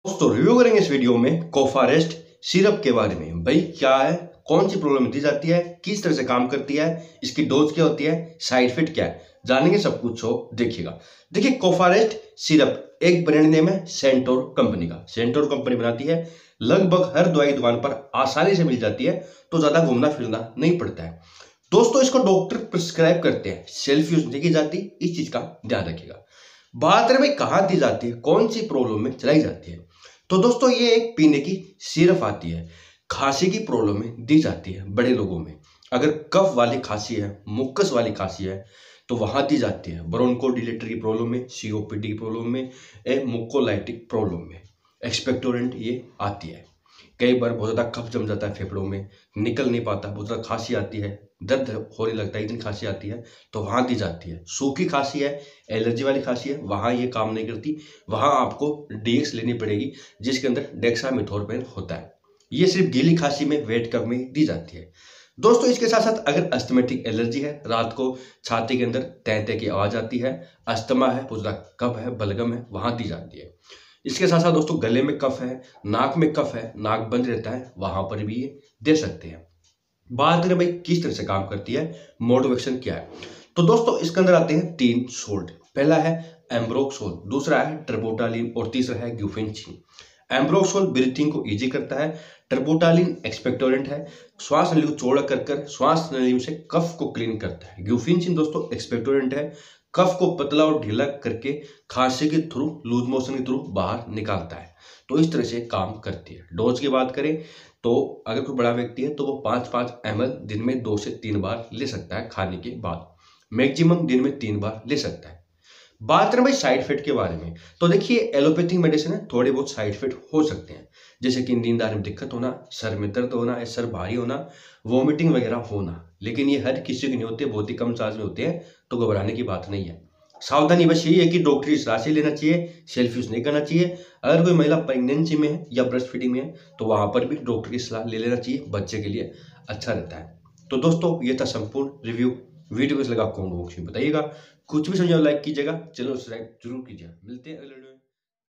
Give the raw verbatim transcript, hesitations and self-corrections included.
दोस्तों रिव्यू करेंगे इस वीडियो में कोफारेस्ट सिरप के बारे में। भाई क्या है, कौन सी प्रॉब्लम दी जाती है, किस तरह से काम करती है, इसकी डोज क्या होती है, साइड इफेक्ट क्या है, जानेंगे सब कुछ। हो देखिएगा। देखिए कोफारेस्ट सिरप एक ब्रांड नेम है सेंटोर कंपनी का। सेंटोर कंपनी बनाती है, लगभग हर दवाई दुकान पर आसानी से मिल जाती है, तो ज्यादा घूमना फिरना नहीं पड़ता है। दोस्तों इसको डॉक्टर प्रिस्क्राइब करते हैं, सेल्फ यूज नहीं की जाती, इस चीज का ध्यान रखिएगा। बात करें भाई कहाँ दी जाती है, कौन सी प्रॉब्लम में चलाई जाती है, तो दोस्तों ये एक पीने की सिरप आती है, खांसी की प्रॉब्लम में दी जाती है बड़े लोगों में। अगर कफ वाली खांसी है, मुक्कस वाली खांसी है तो वहां दी जाती है। ब्रोंकोडिलेटर की प्रॉब्लम में, सीओपीडी की प्रॉब्लम में, ए मुकोलाइटिक प्रॉब्लम में एक्सपेक्टोरेंट ये आती है। कई बार बहुत ज्यादा कफ जम जाता है फेफड़ों में, निकल नहीं पाता, बहुत ज्यादा खांसी आती है, दर्द होने लगता है, इतनी खांसी आती है तो वहां दी जाती है। सूखी खांसी है, एलर्जी वाली खांसी है, वहां ये काम नहीं करती, वहां आपको डीएक्स लेनी पड़ेगी जिसके अंदर डेक्सामेथोर्पेन होता है। ये सिर्फ गीली खांसी में, वेट कफ में दी जाती है। दोस्तों इसके साथ साथ अगर अस्थमेटिक एलर्जी है, रात को छाती के अंदर तह तह की आवाज आती है, अस्थमा है, बहुत ज्यादा कफ है, बलगम है, वहां दी जाती है। इसके साथ साथ दोस्तों गले में कफ है, नाक में कफ है, नाक बंद रहता है, वहां पर भी ये दे सकते हैं। बात करें भाई किस तरह से काम करती है, मोड ऑफ एक्शन क्या है, तो दोस्तों इसके अंदर आते हैं तीन सोल्ट। पहला है एम्ब्रोक्सोल, दूसरा है ट्रिबोटालिन और तीसरा है ग्यूफेंचिन। एम्ब्रोक्सोल ब्रीथिंग को इजी करता है, ट्रिबोटालिन एक्सपेक्टोरेंट है, श्वास नली को चौड़ा कर कर श्वास नली से कफ को क्लीन करता है। ग्यूफेंचिन दोस्तों एक्सपेक्टोरेंट है, कफ को पतला और ढीला करके खांसी के थ्रू, लूज मोशन के थ्रू बाहर निकालता है। तो इस तरह से काम करती है। डोज की बात करें तो अगर कोई बड़ा व्यक्ति है तो वो पाँच पाँच एम एल दिन में दो से तीन बार ले सकता है खाने के बाद, मैक्सिमम दिन में तीन बार ले सकता है। बात करें भाई साइड इफेक्ट के बारे में, तो देखिए एलोपैथिक मेडिसिन है, थोड़े बहुत साइड इफेक्ट हो सकते हैं, जैसे कि नींद आने में दिक्कत होना, सर में दर्द होना या सर भारी होना, वोमिटिंग वगैरह होना, लेकिन ये हर किसी के नहीं होते, बहुत ही कम चार्ज में होते हैं, तो घबराने की बात नहीं है। सावधानी बस यही है कि डॉक्टरी सलाह से लेना चाहिए, सेल्फ यूज नहीं करना चाहिए। अगर कोई महिला प्रेगनेंसी में है या ब्रेस्ट फीडिंग में है तो वहां पर भी डॉक्टर की सलाह ले लेना चाहिए, बच्चे के लिए अच्छा रहता है। तो दोस्तों ये था संपूर्ण रिव्यू। वीडियो कैसा लगा कमेंट बॉक्स में बताइएगा, कुछ भी समझा लाइक कीजिएगा, चैनल सब्सक्राइब जरूर कीजिएगा। मिलते हैं अगले वीडियो में।